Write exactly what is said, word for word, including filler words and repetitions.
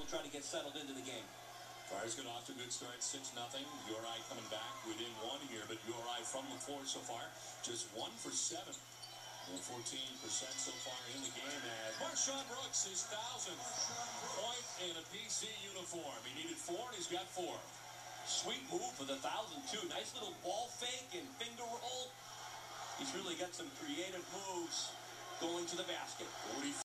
try to get settled into the game. Friars got off to a good start, six nothing. U R I coming back within one here, but U R I from the floor so far, just one for seven. fourteen percent so far in the game as Marshawn Brooks, his thousandth point in a P C uniform. He needed four, and he's got four. Sweet move for the thousand, too. Nice little ball fake and finger roll. He's really got some creative moves going to the basket.